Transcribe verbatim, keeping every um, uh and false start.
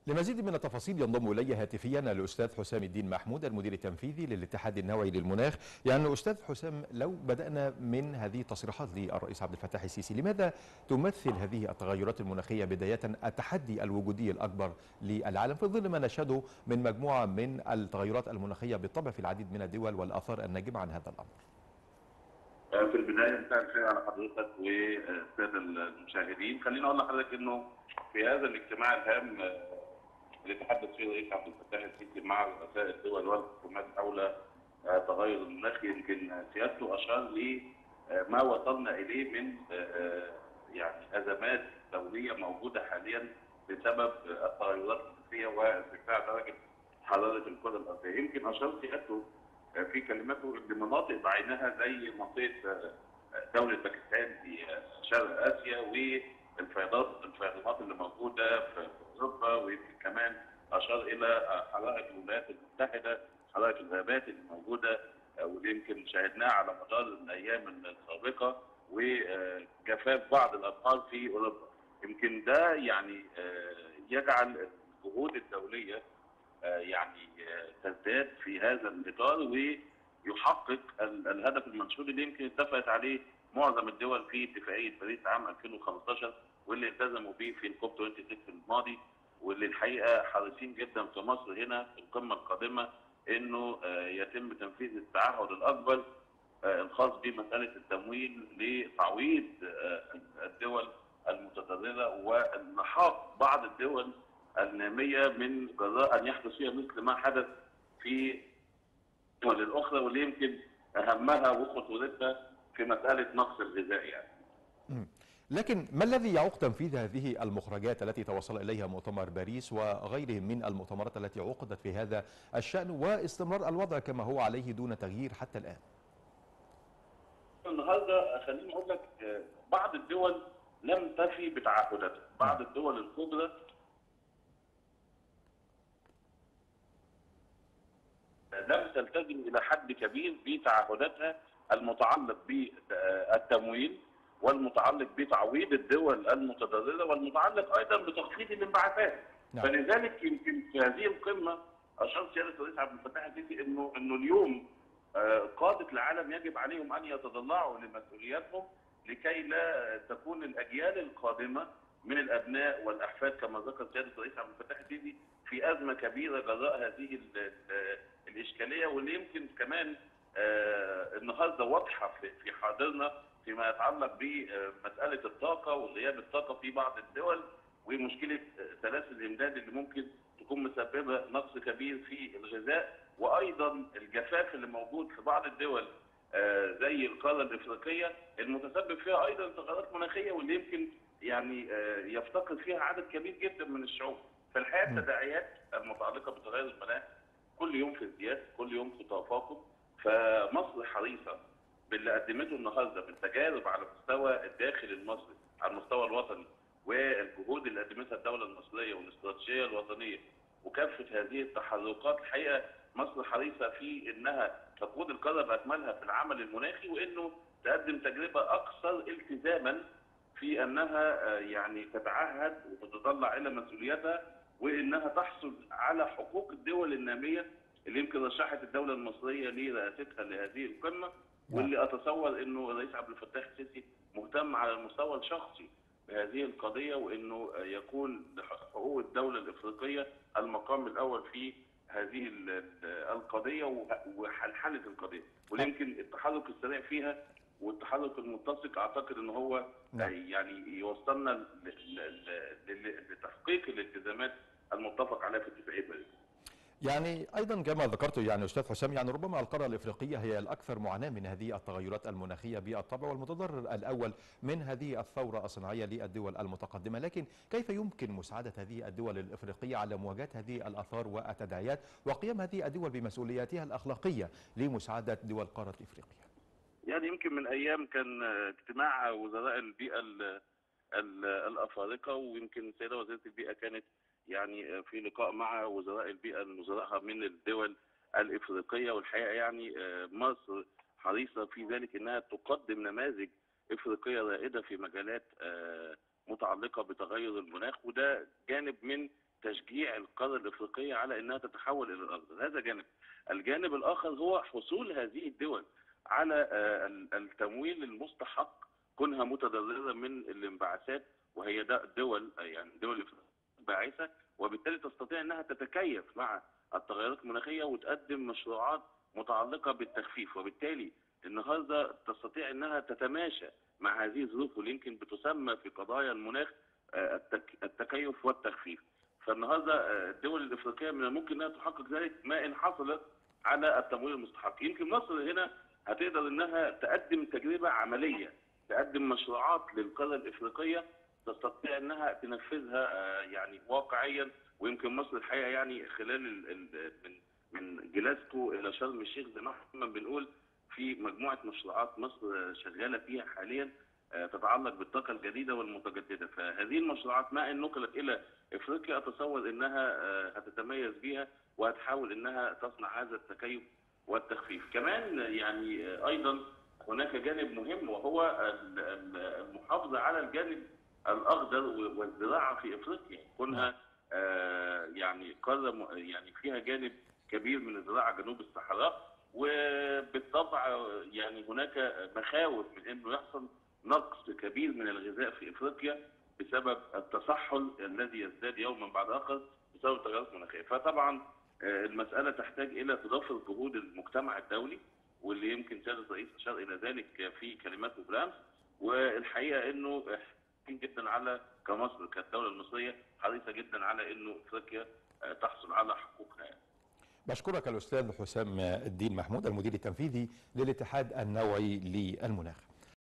لمزيد من التفاصيل ينضم الي هاتفيا الاستاذ حسام الدين محمود المدير التنفيذي للاتحاد النووي للمناخ. يعني استاذ حسام، لو بدانا من هذه التصريحات للرئيس عبد الفتاح السيسي، لماذا تمثل هذه التغيرات المناخيه بدايه التحدي الوجودي الاكبر للعالم في ظل ما نشهده من مجموعه من التغيرات المناخيه بالطبع في العديد من الدول والاثار الناجمه عن هذا الامر؟ في البدايه مساء الخير على حضرتك والساده المشاهدين. خليني اقول لحضرتك انه في هذا الاجتماع الهام اللي تحدث فيه الرئيس عبد الفتاح السيسي مع رؤساء الدول والحكومات حول تغير المناخ، يمكن سيادته اشار لما وصلنا اليه من يعني ازمات دوليه موجوده حاليا بسبب التغيرات المناخيه وارتفاع درجه حراره الكره الارضيه. يمكن اشار سيادته في كلماته لمناطق بعينها زي منطقه دوله باكستان في شرق اسيا والفيضانات الفيضانات اللي موجوده في اوروبا، ويمكن كمان اشار الى حرائق الولايات المتحده، حرائق الغابات اللي موجوده واللي يمكن شاهدناها على مدار الايام السابقه، وجفاف بعض الابحار في اوروبا. يمكن ده يعني يجعل الجهود الدوليه يعني تزداد في هذا الاطار ويحقق الهدف المنشود اللي يمكن اتفقت عليه معظم الدول في اتفاقيه باريس عام ألفين وخمسطاشر واللي التزموا به في الكوب ستة وعشرين الماضي، واللي الحقيقه حريصين جدا في مصر هنا في القمه القادمه انه يتم تنفيذ التعهد الاكبر الخاص بمساله التمويل لتعويض الدول المتضرره والحاق بعض الدول الناميه من جراء ان يحدث فيها مثل ما حدث في الدول الاخرى، واللي يمكن اهمها وخطورتها في مساله نقص الغذاء يعني. لكن ما الذي يعوق تنفيذ هذه المخرجات التي توصل اليها مؤتمر باريس وغيره من المؤتمرات التي عقدت في هذا الشان واستمرار الوضع كما هو عليه دون تغيير حتى الان؟ النهارده خليني اقول لك بعض الدول لم تفي بتعهداتها، بعض الدول الكبرى لم تلتزم الى حد كبير بتعهداتها المتعلق بالتمويل والمتعلق بتعويض الدول المتضرره والمتعلق ايضا بتخفيض الانبعاثات. نعم. فلذلك يمكن في هذه القمه اشار سياده الرئيس عبد الفتاح السيسي انه انه اليوم قاده العالم يجب عليهم ان يتضلعوا لمسؤولياتهم لكي لا تكون الاجيال القادمه من الابناء والاحفاد كما ذكر سياده الرئيس عبد الفتاح السيسي في ازمه كبيره جراء هذه الاشكاليه، واللي يمكن كمان النهارده واضحه في حاضرنا فيما يتعلق بمساله الطاقه وغياب الطاقه في بعض الدول ومشكله سلاسل الامداد اللي ممكن تكون مسببه نقص كبير في الغذاء، وايضا الجفاف اللي موجود في بعض الدول زي القاره الافريقيه المتسبب فيها ايضا تغيرات مناخيه واللي يمكن يعني يفتقد فيها عدد كبير جدا من الشعوب. فالحقيقه التداعيات المتعلقه بتغير المناخ كل يوم في ازدياد، كل يوم في تفاقم. فمصر حريصه باللي قدمته النهارده من تجارب على مستوى الداخل المصري على المستوى الوطني والجهود اللي قدمتها الدوله المصريه والاستراتيجيه الوطنيه وكافه هذه التحركات. الحقيقه مصر حريصه في انها تقود القاره باكملها في العمل المناخي، وانه تقدم تجربه اكثر التزاما في انها يعني تتعهد وتتطلع الى مسؤولياتها، وانها تحصل على حقوق الدول الناميه اللي يمكن رشحت الدوله المصريه لرئاستها لهذه القمه، واللي اتصور انه الرئيس عبد الفتاح السيسي مهتم على المستوى الشخصي بهذه القضيه، وانه يكون لحقوق الدوله الافريقيه المقام الاول في هذه القضيه وحلحله القضيه، ويمكن التحرك السريع فيها والتحرك المتسق اعتقد ان هو يعني يوصلنا لتحقيق الالتزامات المتفق عليها في اتفاقيه باريس. يعني ايضا كما ذكرت يعني استاذ حسام، يعني ربما القاره الافريقيه هي الاكثر معاناه من هذه التغيرات المناخيه بالطبع والمتضرر الاول من هذه الثوره الصناعيه للدول المتقدمه، لكن كيف يمكن مساعده هذه الدول الافريقيه على مواجهه هذه الاثار والتداعيات وقيام هذه الدول بمسؤولياتها الاخلاقيه لمساعده دول قاره افريقيا؟ يعني يمكن من ايام كان اجتماع وزراء البيئه الافارقه، ويمكن السيده وزيره البيئه كانت يعني في لقاء مع وزراء البيئه وزرائها من الدول الافريقيه، والحقيقه يعني مصر حريصه في ذلك انها تقدم نماذج افريقيه رائده في مجالات متعلقه بتغير المناخ، وده جانب من تشجيع القاره الافريقيه على انها تتحول الى الاخضر. هذا جانب. الجانب الاخر هو حصول هذه الدول على التمويل المستحق كونها متضرره من الانبعاثات، وهي دول يعني دول باعثه، وبالتالي تستطيع انها تتكيف مع التغيرات المناخيه وتقدم مشروعات متعلقه بالتخفيف، وبالتالي النهارده تستطيع انها تتماشى مع هذه الظروف واللي يمكن بتسمى في قضايا المناخ التكيف والتخفيف. فالنهارده الدول الافريقيه من الممكن انها تحقق ذلك ما ان حصلت على التمويل المستحق. يمكن مصر هنا هتقدر انها تقدم تجربه عمليه، تقدم مشروعات للقاره الافريقيه تستطيع انها تنفذها يعني واقعيا. ويمكن مصر الحقيقه يعني خلال من من جلاسكو الى شرم الشيخ زي ما احنا بنقول في مجموعه مشروعات مصر شغاله فيها حاليا تتعلق بالطاقه الجديده والمتجدده. فهذه المشروعات ما ان نقلت الى افريقيا اتصور انها هتتميز بها وهتحاول انها تصنع هذا التكيف والتخفيف. كمان يعني ايضا هناك جانب مهم وهو المحافظه على الجانب الاخضر والزراعه في افريقيا، كونها يعني قاره يعني فيها جانب كبير من الزراعه جنوب الصحراء، وبالطبع يعني هناك مخاوف من انه يحصل نقص كبير من الغذاء في افريقيا بسبب التصحل الذي يزداد يوما بعد اخر بسبب التغيرات المناخيه. فطبعا المساله تحتاج الى تضافر جهود المجتمع الدولي، واللي يمكن سياده الرئيس اشار الى ذلك في كلماته بالامس. والحقيقه انه جدا على كمصر كالدوله المصريه حريصه جدا على انه افريقيا تحصل على حقوقها. يعني. بشكرك الاستاذ حسام الدين محمود المدير التنفيذي للاتحاد النوعي للمناخ.